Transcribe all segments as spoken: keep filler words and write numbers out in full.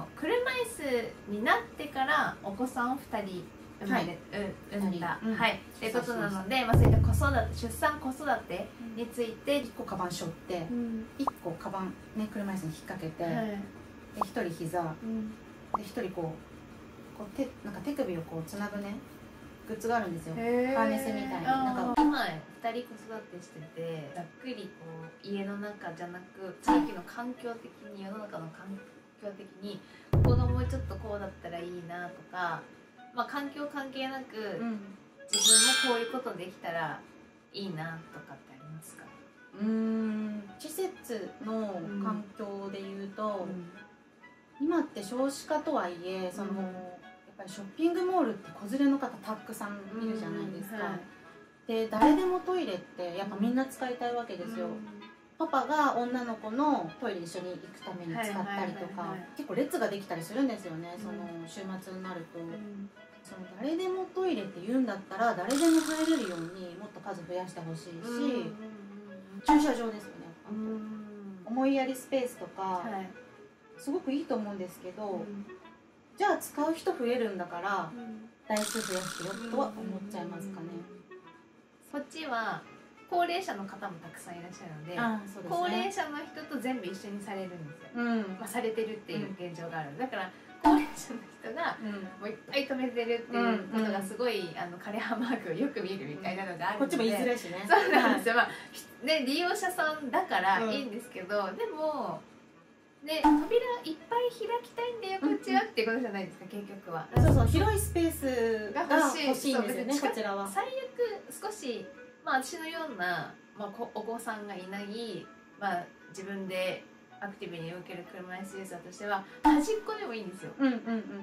の車椅子になってからお子さんをふたり生まれ、はい、産んだ、うん、はいっていうことなので、まあ、そういった子育て、出産子育てについていっこカバン背負って、うん、いっこカバンね車椅子に引っ掛けて、はい、でひとり膝、うん、でひとりこうこう手なんか手首をこうつなぐねグッズがあるんですよ。ハーネスみたいに。なんか今ふたり子育てしててざっくりこう家の中じゃなく地域の環境的に世の中の環境的にここがもうちょっとこうだったらいいなとか、まあ環境関係なく、うん、自分もこういうことできたらいいなとかってありますか？うーん施設の環境でいうと、うん、今って少子化とはいえその、うん、やっぱりショッピングモールって子連れの方たくさんいるじゃないですか、うんはい、で誰でもトイレってやっぱみんな使いたいわけですよ、うん、パパが女の子のトイレ一緒に行くために使ったりとか結構列ができたりするんですよね、うん、その週末になると、うん、その誰でもトイレって言うんだったら誰でも入れるようにもっと数増やしてほしいし、うん、駐車場ですよね、うん、思いやりスペースとか、はい、すごくいいと思うんですけど、うんじゃあ使う人増えるんだから、うん、台数増やしてよとは思っちゃいますかね。こっちは高齢者の方もたくさんいらっしゃるので、で、ね、高齢者の人と全部一緒にされるんですよ、うんまあ、されてるっていう現状がある、うん、だから高齢者の人がもういっぱい止めてるっていうことがすごい、うん、あの枯葉マークをよく見るみたいなのがあるので、こっちも言いづらいしね。そうなんですよ、はい、まあね、利用者さんだからいいんですけど、うん、でもで扉いっぱい開きたいんだよこっちはっていうことじゃないですか、結局は。そうそう、広いスペースが欲しいんですよね、こちらは。最悪少し、まあ、私のような、まあ、お子さんがいない、まあ、自分でアクティブに動ける車椅子ユーザーとしては端っこでもいいんですよ、うんうんうん、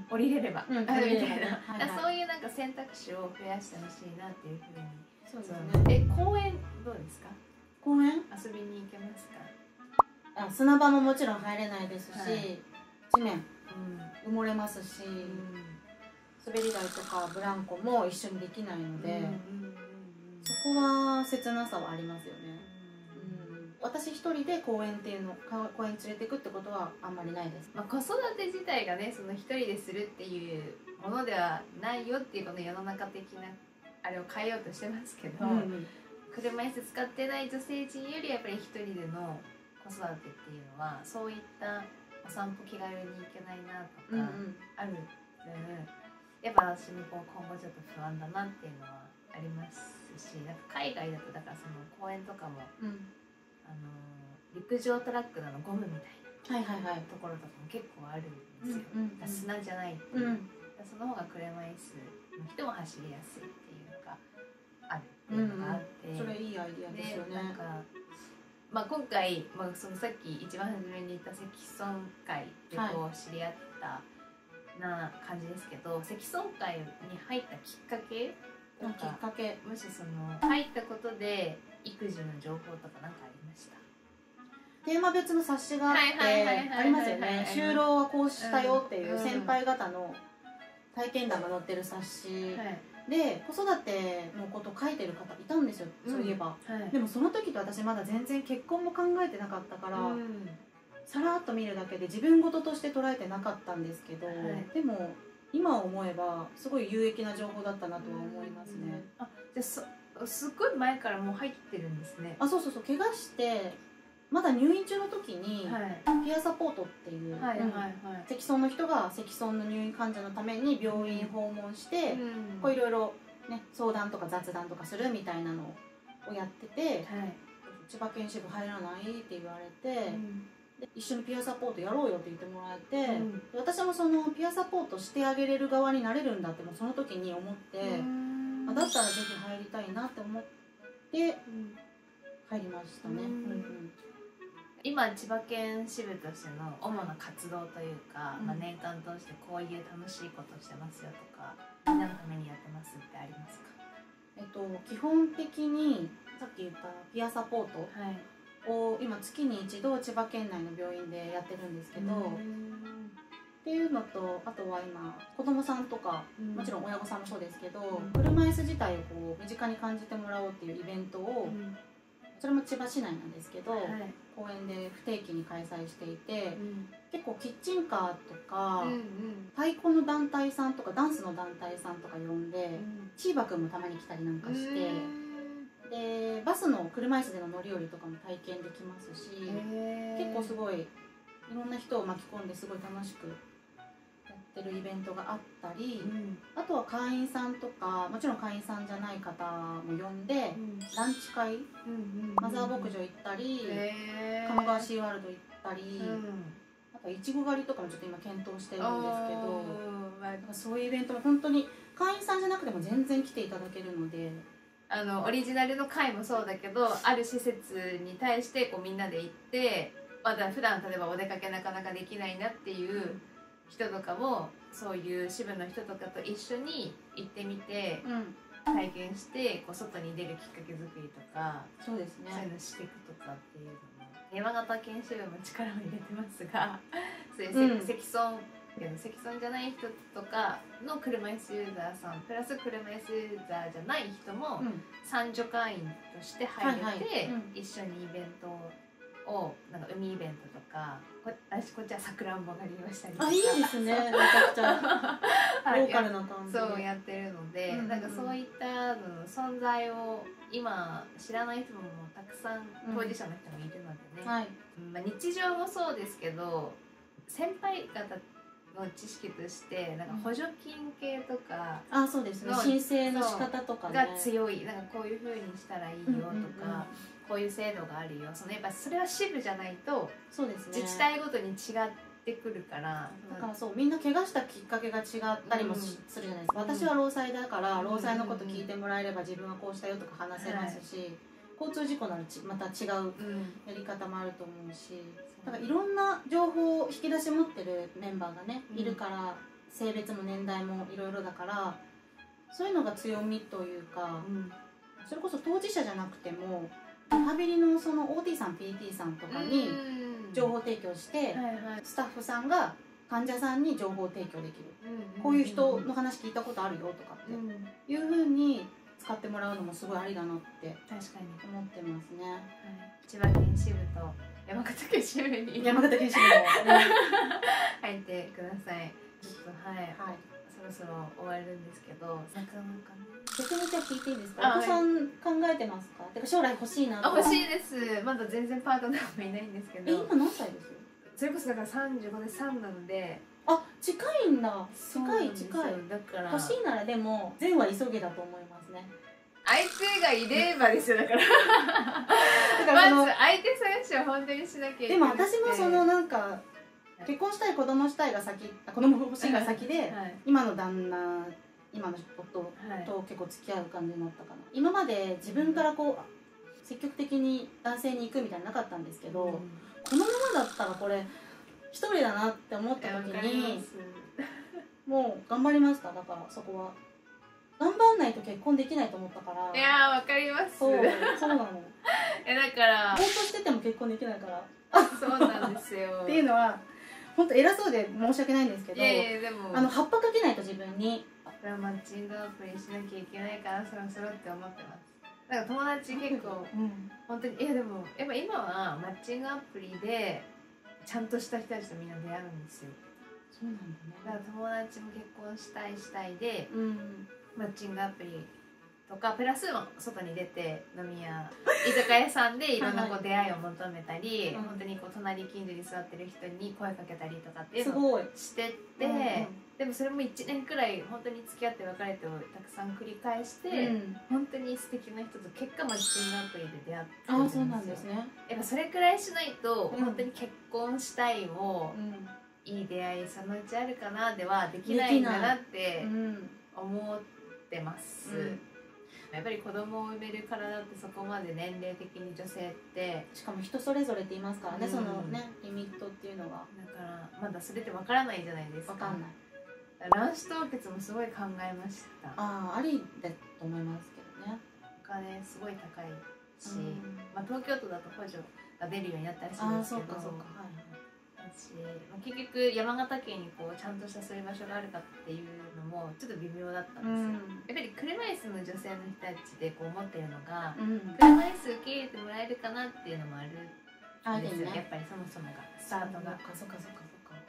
降りれれば、うん、みたいな、はいはい、そういうなんか選択肢を増やしてほしいなっていうふうに。そうですね。え、公園どうですか？公園遊びに行けますか？あ、砂場ももちろん入れないですし、はい、地面、うん、埋もれますし、うん、滑り台とかブランコも一緒にできないので、そこは切なさはありますよね、うんうん、私一人で公園っていうの公園に連れていくってことはあんまりないです、まあ、子育て自体がねその一人でするっていうものではないよっていうこの世の中的なあれを変えようとしてますけど、うん、車椅子使ってない女性陣よりやっぱり一人での子育てっていうのはそういったお散歩気軽に行けないなとかある分、うんうん、やっぱ私もこう今後ちょっと不安だなっていうのはありますし、なんか海外だとだからその公園とかも、うん、あの陸上トラックのゴムみたいなところとかも結構あるんですよ、うんうんうん、砂じゃないっていう、うん、その方が車椅子の人も走りやすいっていうのがあるっていうのがあって、うんうん、それいいアイディアですよね。なんかまあ、今回、まあ、そのさっき一番初めに言った積損会でこう知り合ったな感じですけど、はい、積損会に入ったきっかけとか、きっかけもしその入ったことで育児の情報とか何かありました？テーマ別の冊子があってありますよね。就労はこうしたよっていう先輩方の体験談が載ってる冊子、はいで子育てのこと書いてる方いたんですよ、うん、そういえば、はい、でもその時と私まだ全然結婚も考えてなかったから、うん、さらっと見るだけで自分事として捉えてなかったんですけど、はい、でも今思えばすごい有益な情報だったなとは思いますね、うん、あ、じゃあ す, すっごい前からもう入ってるんですね。あ、そうそうそう、怪我してまだ入院中の時に、はい、ピアサポートっていう積損の人が積損の入院患者のために病院訪問して、うん、こういろいろ、ね、相談とか雑談とかするみたいなのをやってて、はい、千葉県支部入らないって言われて、うん、で一緒にピアサポートやろうよって言ってもらえて、うん、私もそのピアサポートしてあげれる側になれるんだってもうその時に思って、あだったらぜひ入りたいなって思って入りましたね。うんうん今千葉県支部としての主な活動というか、うんまあ、年間通してこういう楽しいことしてますよとかみんなのためにやってますってありますか？えっと基本的にさっき言ったピアサポートを、はい、今月に一度千葉県内の病院でやってるんですけど、っていうのとあとは今子供さんとか、うん、もちろん親御さんもそうですけど、うん、車椅子自体をこう身近に感じてもらおうっていうイベントを、うんそれも千葉市内なんですけど、はい、公園で不定期に開催していて、うん、 結構キッチンカーとか、 うんうん、 太鼓の団体さんとかダンスの団体さんとか呼んで、うん、チーバくんもたまに来たりなんかして、でバスの車椅子での乗り降りとかも体験できますし、結構すごいいろんな人を巻き込んですごい楽しくやってるイベントがあったり、うん、あとは会員さんとかもちろん会員さんじゃない方も呼んで、うん、ランチ会、うんうんうん、マザー牧場行ったり、鴨川シーワールド行ったり、うん、あといちご狩りとかもちょっと今検討してるんですけど、そういうイベントも本当に会員さんじゃなくても全然来ていただけるので。 あのオリジナルの会もそうだけど、ある施設に対してこうみんなで行って、まだ普段例えばお出かけなかなかできないなっていう人とかも、そういう支部の人とかと一緒に行ってみて、うん、体験してこう外に出るきっかけ作りとか、 そうですね、 そういうのしていくとかっていうのも山形県支部も力を入れてますが、そういう、うん、積損積損じゃない人とかの車椅子ユーザーさんプラス車椅子ユーザーじゃない人も参助会員として入れて、はいはい、うん、一緒にイベントをなんか海イベントとか、こ私こっちはさくらんぼ狩りをしたりとか、 あ、いいですね、めちゃくちゃローカルな感じでそうやってるので、うんうん、なんかそういったの存在を今知らない人もたくさん当事者の人もいるのでね、うん、はい、まあ、日常もそうですけど先輩方の知識としてなんか補助金系とか、 あ、そうですね、申請の仕方とか、ね、 が強い、なんかこういう風にしたらいいよとか、うんうんうん、こういう制度があるよ、そのやっぱそれは支部じゃないと、そうですね、自治体ごとに違ってくるから、 だからそうみんな怪我したきっかけが違ったりもするじゃないですか、うん、私は労災だから労災のこと聞いてもらえれば自分はこうしたよとか話せますし、はい、交通事故ならまた違うやり方もあると思うし、だからいろんな情報を引き出し持ってるメンバーがね、うん、いるから、性別も年代もいろいろだから、そういうのが強みというか、うん、それこそ当事者じゃなくてもリハビリのその オーティー さん ピーティー さんとかに情報提供して、うん、はいはい、スタッフさんが患者さんに情報提供できる、うん、こういう人の話聞いたことあるよとかっていうふうに使ってもらうのもすごいありだなって確かに思ってますね、はい、 千葉県支部と山形県支部に山形県支部も入ってください。ちょっとはい、はい、そろそろ終わるんですけど、なかなかね、 逆にじゃあ聞いていいですか。お子さん考えてますか。てか将来欲しいなと。 欲しいです。まだ全然パートナーもいないんですけど。 え、今何歳です？ それこそだからさんじゅうごでさんなので。 あ、近いんだ。近い近い。だから欲しいならでも善は急げだと思いますね。 相手がいればですよ、だから。だからまず相手探しは本当にしなきゃいけない。 でも私もそのなんか結婚したい子供したいが先、子供欲しいが先で、はい、今の旦那、今の夫と結構付き合う感じになったかな。今まで自分からこう積極的に男性に行くみたいなのなかったんですけど、うん、このままだったらこれ一人だなって思った時にもう頑張りました。だからそこは頑張んないと結婚できないと思ったから。 いやー、わかります。 そう、そうなの。 え、だからぼーっとしてても結婚できないからそうなんですよっていうのは本当偉そうで申し訳ないんですけど、 いやいやでもあの葉っぱかけないと自分にマッチングアプリしなきゃいけないからそろそろって思ってます。だから友達結構、うん、本当にいやでもやっぱ今はマッチングアプリでちゃんとした人たちとみんな出会うんですよ。 そうなんだね。 だから友達も結婚したいしたいで、うん、マッチングアプリとかプラス外に出て飲み屋居酒屋さんでいろんなこう出会いを求めたり、はいはい、本当にこう隣近所に座ってる人に声かけたりとかっていうのをしてって、うんうん、でもそれもいちねんくらい本当に付き合って別れてをたくさん繰り返して、うん、本当に素敵な人と結果マッチングアプリで出会ってるんですよ。 あ、そうなんですね。 やっぱそれくらいしないと、うん、本当に結婚したいを、うん、いい出会いそのうちあるかなではできないんだなって思ってます、うん、やっぱり子供を産める体ってそこまで年齢的に女性ってしかも人それぞれって言いますからね、うん、そのねリミットっていうのがだからまだそれってわからないじゃないですか。 わかんない。 卵子凍結もすごい考えました。 ああ、ありだと思いますけどね。 お金すごい高いし、うん、まあ、東京都だと補助が出るようになったりするんですけど、あ、そうかそうか、はい、し、まあ、結局山形県にこうちゃんとしたそういう場所があるかっていうのもちょっと微妙だったんですよ、うん、やっぱり車椅子の女性の人たちでこう思ってるのが、うん、車椅子受け入れてもらえるかなっていうのもあるんですよ、ね、やっぱりそもそもがスタートが。 そっかそっかそっかそっか。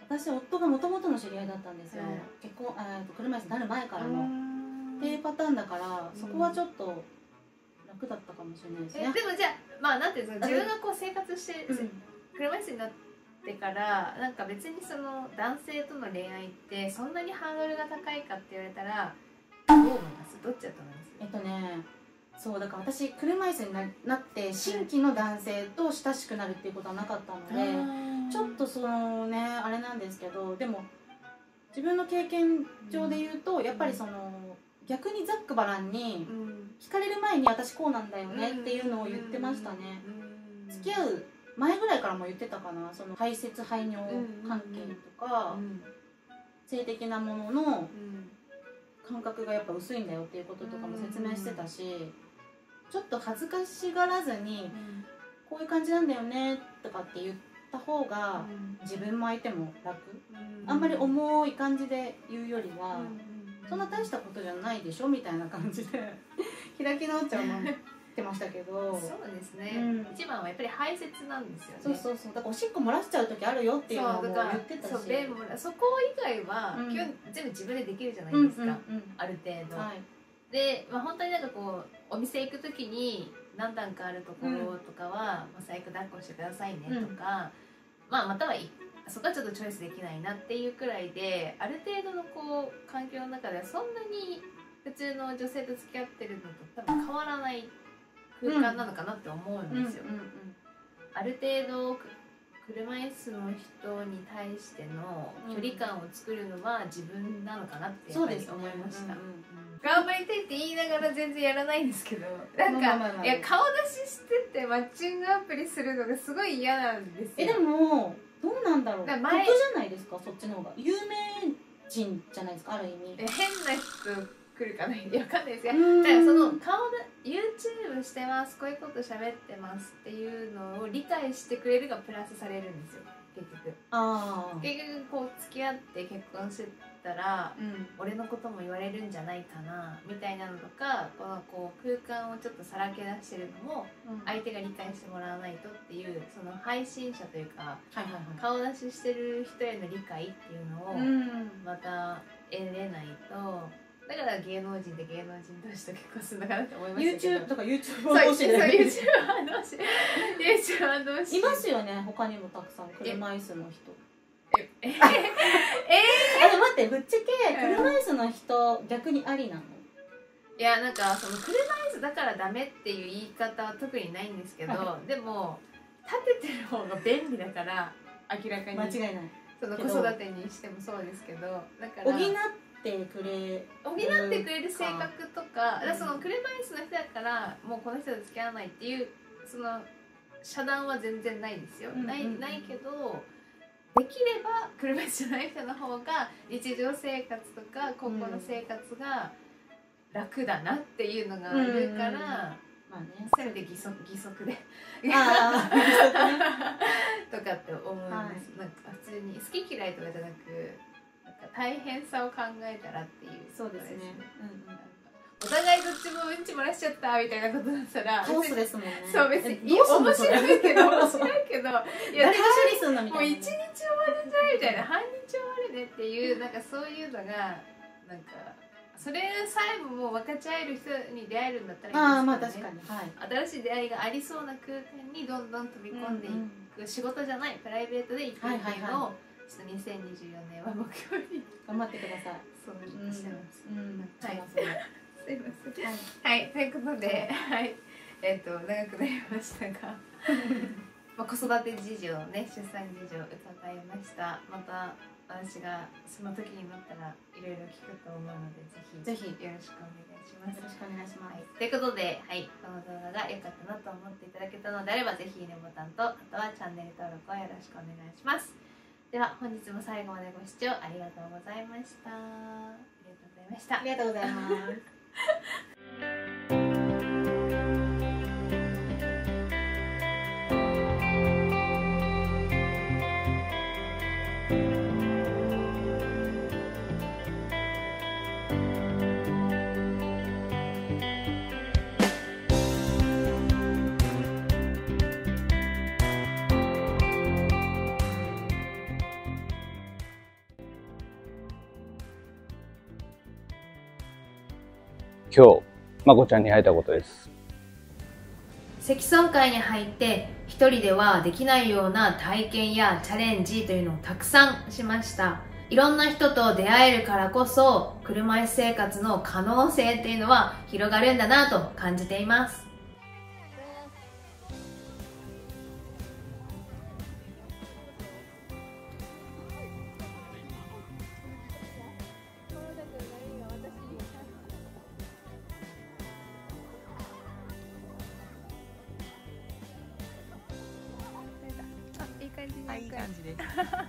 私夫がもともとの知り合いだったんですよ、はい、結婚あ車椅子になる前からのっていうパターンだから、そこはちょっと楽だったかもしれないですね。 えでもじゃあまあなんていうんですか、自分がこう生活して、うん、車椅子になってからなんか別にその男性との恋愛ってそんなにハードルが高いかって言われたらどう思います？どっちだと思います？ えっとねそうだから私車椅子になって新規の男性と親しくなるっていうことはなかったので、ちょっとそのねあれなんですけど、でも自分の経験上で言うと、うん、やっぱりその逆にざっくばらんに聞かれる前に私こうなんだよねっていうのを言ってましたね。付き合う前ぐらいからも言ってたかな、その排泄排尿関係とか性的なものの感覚がやっぱ薄いんだよっていうこととかも説明してたし、ちょっと恥ずかしがらずにこういう感じなんだよねとかって言った方が自分も相手も楽、あんまり重い感じで言うよりはそんな大したことじゃないでしょみたいな感じで開き直っちゃうのってましたけどそうですね、うん、一番はやっぱり排泄なんですよね。 そうそうそう、だからおしっこ漏らしちゃう時あるよっていうのも言ってたし、 そう便漏らそこ以外は、うん、基本全部自分でできるじゃないですか、うんうんうん、ある程度、はい、で、まあ、本当になんかこうお店行く時に何段かあるところとかは、うんまあ、最悪抱っこしてくださいねとか、うんまあ、またはそこはちょっとチョイスできないなっていうくらいで、ある程度のこう環境の中ではそんなに普通の女性と付き合ってるのと多分変わらない空間なのかなって思うんですよ。ある程度車椅子の人に対しての距離感を作るのは自分なのかなってやっぱり思いました。頑張りたいって言いながら全然やらないんですけど、なんかいや顔出ししててマッチングアプリするのがすごい嫌なんですよ。 えでもどうなんだろう、得じゃないですか、そっちの方が有名人じゃないですか、ある意味。 え変な人来るかないわかんないですよ。だからその顔で YouTube してますこういうこと喋ってますっていうのを理解してくれるがプラスされるんですよ結局。あ結局こう付き合って結婚してたら、うん、俺のことも言われるんじゃないかなみたいなのとか、このこう空間をちょっとさらけ出してるのも相手が理解してもらわないとっていうその配信者というか、はいはいはい、顔出ししてる人への理解っていうのをまた得れないと。だから芸能人で芸能人同士と結婚するのかなって思いましたけど。 YouTube とか YouTuber 同士で YouTuber 同士 YouTuber 同士いますよね、他にもたくさん車椅子の人。ええええあでも待って、ぶっちゃけ車椅子の人逆にありなの？ いやなんかその車椅子だからダメっていう言い方は特にないんですけど、はい、でも立ててる方が便利だから明らかに間違いない。 その子育てにしてもそうですけど、だから補ってくれ補ってくれる性格とか、だからその車椅子の人だからもうこの人と付き合わないっていうその遮断は全然ないですよ、うんうんうん、ないないけどできれば車椅子じゃない人の方が日常生活とか高校の生活が楽だなっていうのがあるから、うんうんうんまあね、せめて義足義足であとかって思います、はい、なんか普通に好き嫌いとかじゃなくなんか大変さを考えたらっていう。 そうですね、うんうん、 お互いどっちもうんち漏らしちゃったみたいなことだったらカオスですもんね。 そう別に面白いけど面白いけどいや誰が処理すんのみたいな、 もう一日終わるんじゃないみたいな半日終わるねっていうなんかそういうのがなんかそれさえももう分かち合える人に出会えるんだったらいいですけどね。あ、まあ確かに、はい、新しい出会いがありそうな空間にどんどん飛び込んでいく、うんうん、仕事じゃないプライベートで生きるっていうのを、はいはいはい、ちょっとにせんにじゅうよねんは目標に頑張ってください。 そうしてます、 うんうん、 はい、すいません、はい、はい、ということで、はい、えっ、ー、と長くなりましたがまあ子育て事情ね、出産事情伺いました。また私がその時になったらいろいろ聞くと思うのでぜひぜひよろしくお願いします。 よろしくお願いします、はい、 ということで、はい、この動画が良かったなと思っていただけたのであればぜひいいねボタンとあとはチャンネル登録をよろしくお願いします。では本日も最後までご視聴ありがとうございました。ありがとうございました。 ありがとうございます今日まこちゃんに会えたことです。 積損会に入って一人ではできないような体験やチャレンジというのをたくさんしました。いろんな人と出会えるからこそ車椅子生活の可能性っていうのは広がるんだなと感じています。いい感じで。いい感じです。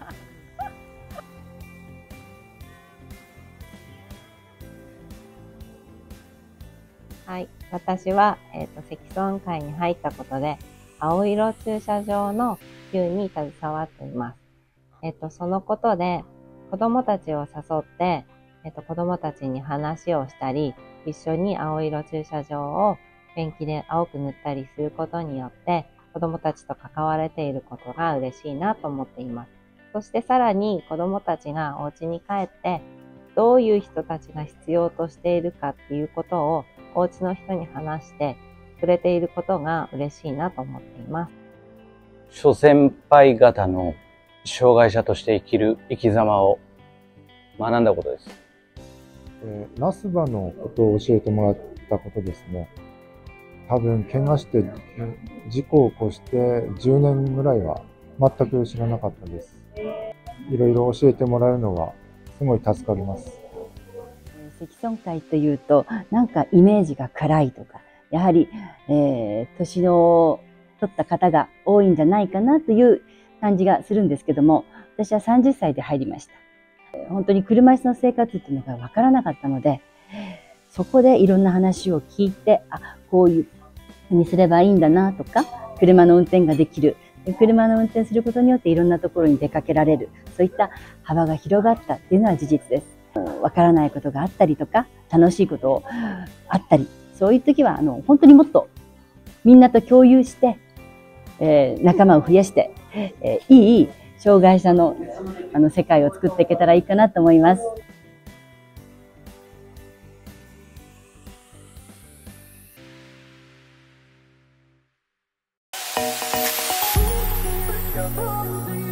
はい、私は、えっと、積損会に入ったことで、青色駐車場の普及に携わっています。えっと、そのことで、子供たちを誘って、えっと、子供たちに話をしたり、一緒に青色駐車場をペンキで青く塗ったりすることによって、子供たちと関われていることが嬉しいなと思っています。そしてさらに子供たちがお家に帰って、どういう人たちが必要としているかっていうことをお家の人に話してくれていることが嬉しいなと思っています。 諸先輩方の障害者として生きる生き様を学んだことです。 えー、ナスバのことを教えてもらったことですね。多分、怪我して事故を起こしてじゅうねんぐらいは全く知らなかったです。いろいろ教えてもらえるのがすごい助かります。 積損会というと、なんかイメージが暗いとか、やはり、えー、年の取った方が多いんじゃないかなという感じがするんですけども、私はさんじゅっさいで入りました。本当に車椅子の生活っていうのがわからなかったので、そこでいろんな話を聞いて、あ、こういうふうにすればいいんだなとか、車の運転ができる。車の運転することによっていろんなところに出かけられる。そういった幅が広がったっていうのは事実です。わからないことがあったりとか、楽しいことあったり、そういう時はあの本当にもっとみんなと共有して、えー、仲間を増やして、えー、いい障害者のあの世界を作っていけたらいいかなと思います。 You're